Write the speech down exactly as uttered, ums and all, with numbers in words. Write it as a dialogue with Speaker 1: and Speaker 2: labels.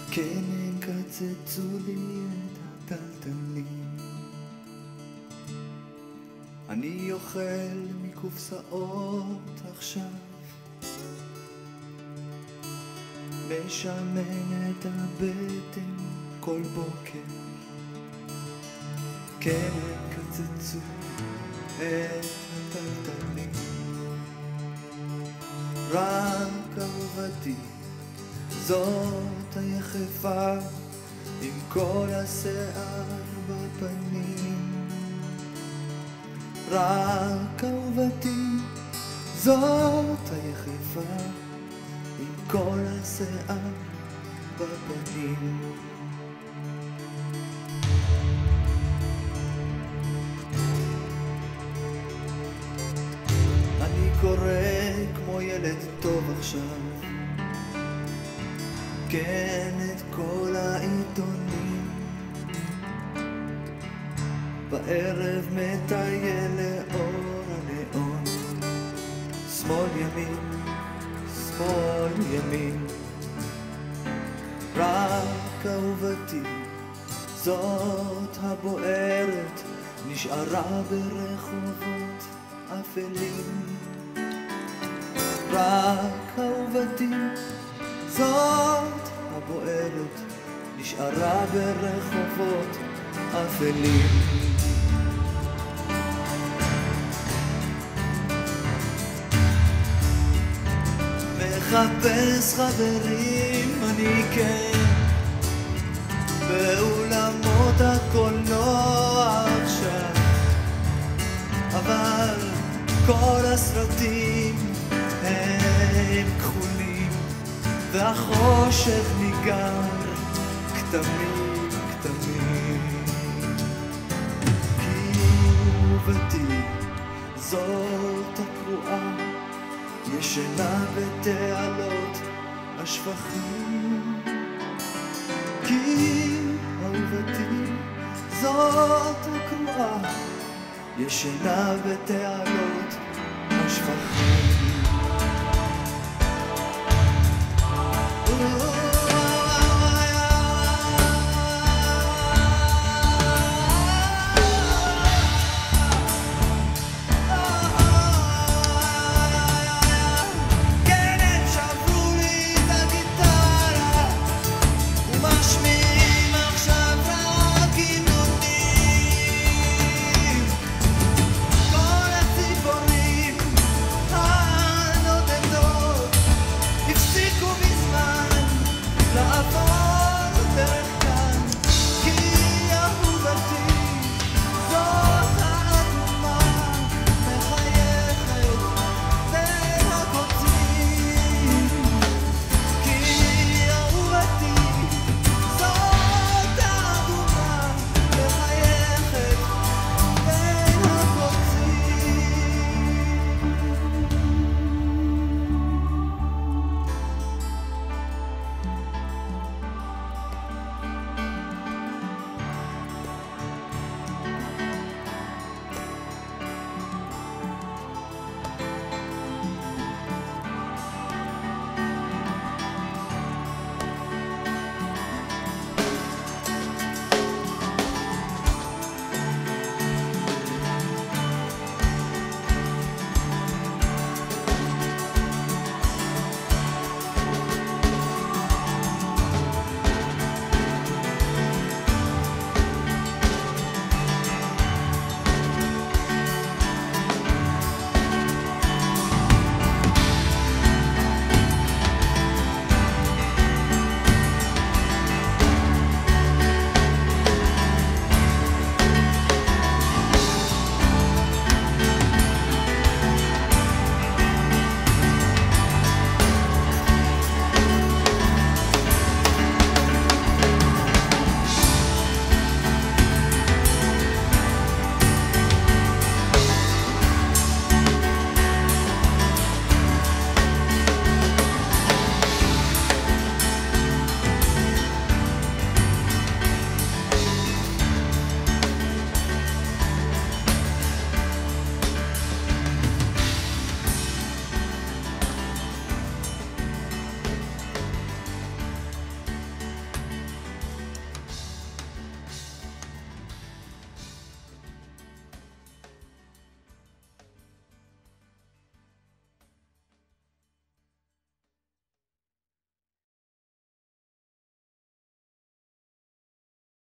Speaker 1: כן הם קצצו לי את הטלטלים. אני אוכל מקופסאות עכשיו, משמן את הבטן כל בוקר. כן הם קצצו את הטלטלים. רק אהובתי זאת היחפה עם כל השיער בפנים. רק אהובתי זאת היחפה עם כל השיער בפנים. אני קורא כמו ילד טוב עכשיו, כן את כל העיתונים. בערב מטייל לאור הנאון, שמאל ימין, שמאל ימין. רק אהובתי זאת הבוערת נשארה ברחובות אפלים. רק אהובתי זאת הבוערת נשארה ברחובות אפלים. מחפש חברים אני כן באולמות הקולנוע עכשיו, אבל כל הסרטים הם כחולים והחושך ניגר כתמים כתמים. כי אהובתי זאת הקרועה ישנה בתעלות השפכים. כי אהובתי זאת הקרועה ישנה בתעלות